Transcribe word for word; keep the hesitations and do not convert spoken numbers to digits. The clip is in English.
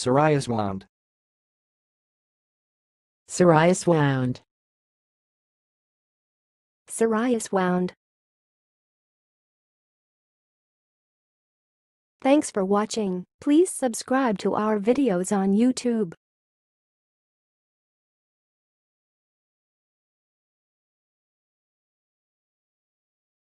serieswound, serieswound, serieswound. Thanks for watching. Please subscribe to our videos on YouTube.